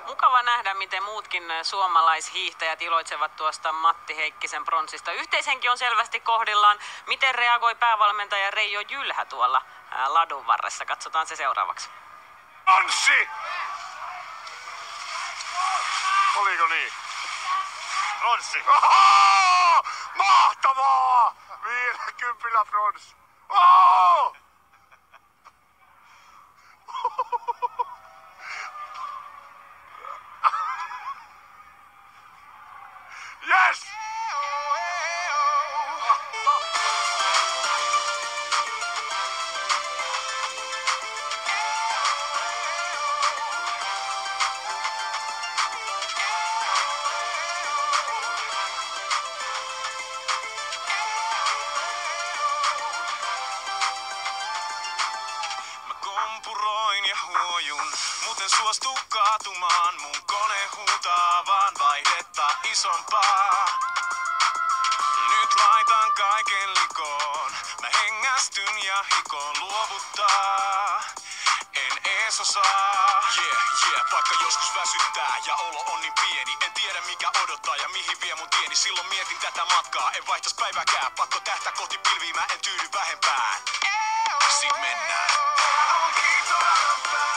Mukava nähdä, miten muutkin suomalaishiihtäjät iloitsevat tuosta Matti Heikkisen pronssista. Yhteishenki on selvästi kohdillaan. Miten reagoi päävalmentaja Reijo Jylhä tuolla ladun varressa? Katsotaan se seuraavaksi. Pronssi! Oliko niin? Pronssi. Mahtavaa! 50 pronssi. Yes! Kompuroin ja huojun, muuten suostu kaatumaan. Mun kone huutaa vaan vaihdetta isompaa. Nyt laitan kaiken likoon, mä hengästyn ja hikoon luovuttaa. En ees osaa. Vaikka joskus väsyttää ja olo on niin pieni. En tiedä mikä odottaa ja mihin vie mun tieni. Silloin mietin tätä matkaa, en vaihtais päiväkään. Pakko tähtää kohti pilviä, mä en tyydy vähempään. Sit mennään.